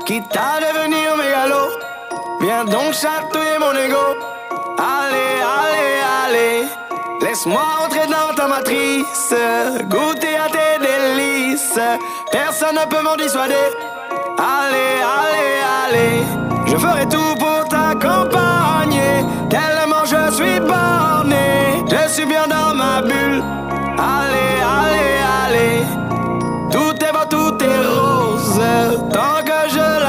quitte à devenir mégalo. Viens donc chatouiller mon ego. Allez, allez, allez, laisse-moi entrer dans ta matrice, goûter à tes délices. Personne ne peut m'en dissuader. Allez, allez, allez, je ferai tout pour t'accompagner. Tellement je suis borné, je suis bien